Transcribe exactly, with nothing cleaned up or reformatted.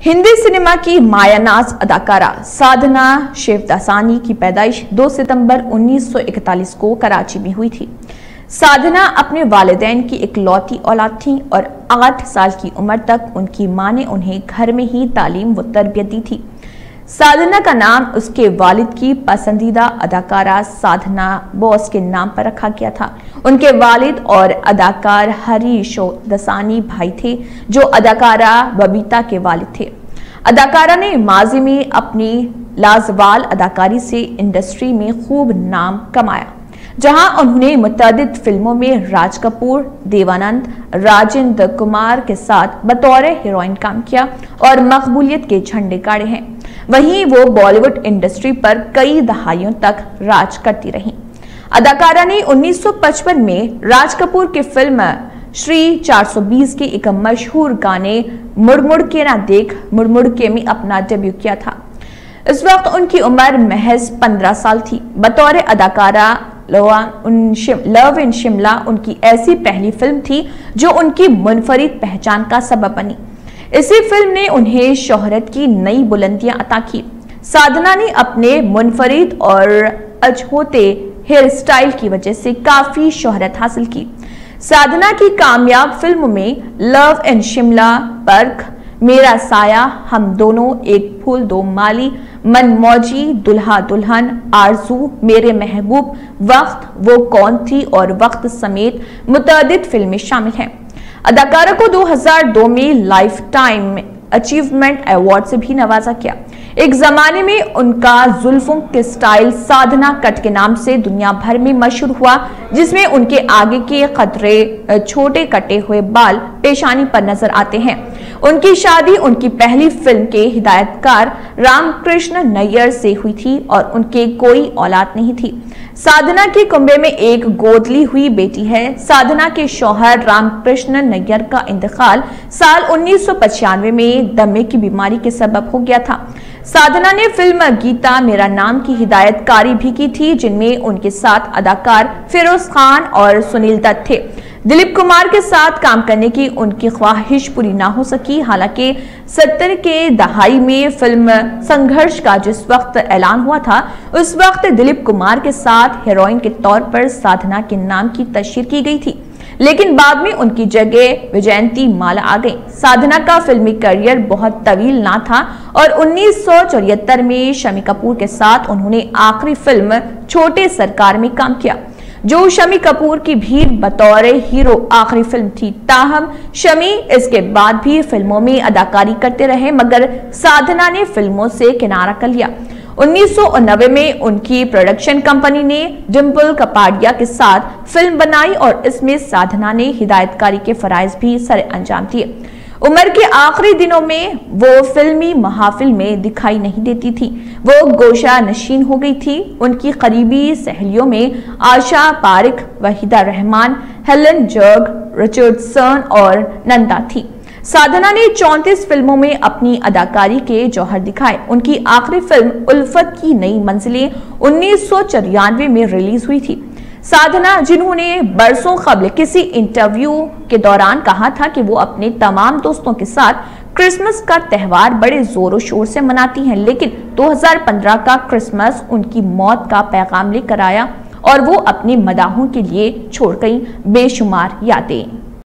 Hindi cinema की मायानाज अदाकारा साधना शिवदासानी की पैदाइश दो सितंबर उन्नीस सौ इकतालीस को कराची में हुई थी। साधना अपने वालिदैन की इकलौती औलाद थीं और आठ साल की उम्र तक उनकी मां ने उन्हें घर में ही तालीम व तरबियत दी थी। साधना का नाम उसके वालिद की पसंदीदा अदाकारा साधना बोस के नाम पर रखा गया था। उनके वालिद और अदाकार हरीश दसानी भाई थे, जो अदाकारा बबीता के वालिद थे। अदाकारा ने माजी में अपनी लाजवाल अदाकारी से इंडस्ट्री में खूब नाम कमाया, जहां उन्होंने मुतअद्दिद फिल्मों में राज कपूर, देवानंद, राजेंद्र कुमार के साथ बतौर हीरोइन काम किया और मकबूलियत के झंडे गाड़े हैं। वहीं वो बॉलीवुड इंडस्ट्री पर कई दहाइयों तक राज करती रहीं। अदाकारा ने उन्नीस सौ पचपन में राज कपूर की फिल्म श्री चार सौ बीस के एक मशहूर गाने मुड़ मुड़ के ना देख मुड़ मुड़ के में अपना डेब्यू किया था। इस वक्त उनकी उम्र महज पंद्रह साल थी। बतौर अदाकारा लव इन शिमला उनकी ऐसी पहली फिल्म थी जो उनकी मुनफरिद पहचान का सबब बनी। इसी फिल्म ने उन्हें शोहरत की नई बुलंदियां अता की। साधना ने अपने मुनफरिद और अजहोते हेयर स्टाइल की वजह से काफी शोहरत हासिल की। साधना की कामयाब फिल्मों में लव इन शिमला, पर्ख, मेरा साया, हम दोनों, एक फूल दो माली, मनमौजी, दुल्हा दुल्हन, आरजू, मेरे महबूब, वक्त, वो कौन थी और वक्त समेत मुतअद्दिद फिल्में शामिल हैं। अदाकारा को दो हज़ार दो में लाइफ टाइम अचीवमेंट अवार्ड से भी नवाजा गया। एक जमाने में उनका जुल्फों के स्टाइल साधना कट के नाम से दुनिया भर में मशहूर हुआ, जिसमें उनके आगे के कतरे छोटे कटे हुए बाल पेशानी पर नजर आते हैं। उनकी शादी उनकी पहली फिल्म के हिदायतकार रामकृष्ण नैयर से हुई थी और उनके कोई औलाद नहीं थी। साधना के कुंबे में एक गोदली हुई बेटी है। साधना के शौहर रामकृष्ण नैयर का इंतकाल साल उन्नीस सौ पचानवे में दमे की बीमारी के सबब हो गया था। साधना ने फिल्म गीता मेरा नाम की हिदायतकारी भी की थी, जिनमें उनके साथ अदाकार फिरोज खान और सुनील दत्त थे। दिलीप कुमार के साथ काम करने की उनकी ख्वाहिश पूरी ना हो सकी। हालांकि सत्तर के दहाई में फिल्म संघर्ष का जिस वक्त ऐलान हुआ था, उस वक्त दिलीप कुमार के साथ हीरोइन के तौर पर साधना के नाम की तशहीर की गई थी, लेकिन बाद में उनकी जगह विजयंती माला आ गई। साधना का फिल्मी करियर बहुत तवील ना था और उन्नीस सौ चौहत्तर में शम्मी कपूर के साथ उन्होंने आखिरी फिल्म छोटे सरकार में काम किया, जो शम्मी कपूर की भी बतौर हीरो आखिरी फिल्म थी। ताहम शम्मी इसके बाद भी फिल्मों में अदाकारी करते रहे, मगर साधना ने फिल्मों से किनारा कर लिया। उन्नीस सौ नब्बे में उनकी प्रोडक्शन कंपनी ने डिम्पल कपाडिया के साथ फिल्म बनाई और इसमें साधना ने हिदायतकारी के फराइज भी सर अंजाम दिए। उम्र के आखिरी दिनों में वो फिल्मी महाफिल में दिखाई नहीं देती थी। वो गोशा नशीन हो गई थी। उनकी करीबी सहेलियों में आशा पारिक, वहीदा रहमान, हेलन जर्ग, रिचर्डसन और नंदा थी। साधना ने चौंतीस फिल्मों में अपनी अदाकारी के जौहर दिखाए। उनकी आखिरी फिल्म उल्फत की नई मंजिलें उन्नीस सौ चौरानवे में रिलीज हुई थी। साधना, जिन्होंने बरसों कबल किसी इंटरव्यू के दौरान कहा था कि वो अपने तमाम दोस्तों के साथ क्रिसमस का त्यौहार बड़े जोरों शोर से मनाती हैं, लेकिन दो हज़ार पंद्रह का क्रिसमस उनकी मौत का पैगाम लेकर आया और वो अपने मदाहों के लिए छोड़ गई बेशुमार यादें।